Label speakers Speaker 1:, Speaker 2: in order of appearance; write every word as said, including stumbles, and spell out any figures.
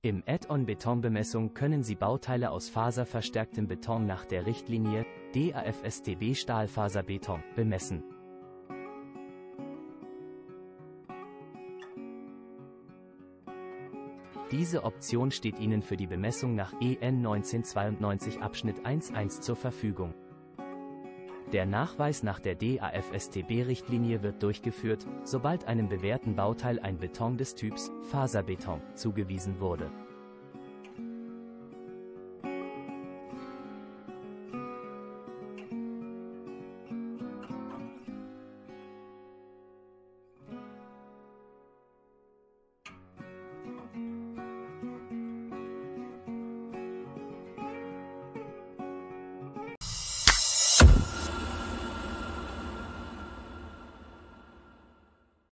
Speaker 1: Im Add-on Betonbemessung können Sie Bauteile aus faserverstärktem Beton nach der Richtlinie D A F S T B Stahlfaserbeton bemessen. Diese Option steht Ihnen für die Bemessung nach E N neunzehnhundertzweiundneunzig Abschnitt eins Punkt eins zur Verfügung. Der Nachweis nach der D A F S T B-Richtlinie wird durchgeführt, sobald einem bewährten Bauteil ein Beton des Typs Faserbeton zugewiesen wurde.